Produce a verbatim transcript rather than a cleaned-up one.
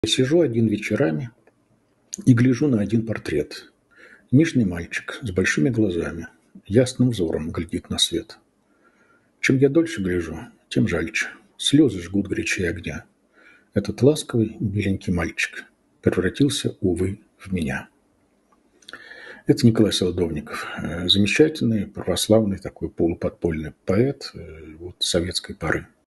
Сижу один вечерами и гляжу на один портрет. Нежный мальчик с большими глазами, ясным взором глядит на свет. Чем я дольше гляжу, тем жальче. Слезы жгут горячей огня. Этот ласковый, миленький мальчик превратился, увы, в меня. Это Николай Солодовников. Замечательный, православный такой полуподпольный поэт вот, советской поры.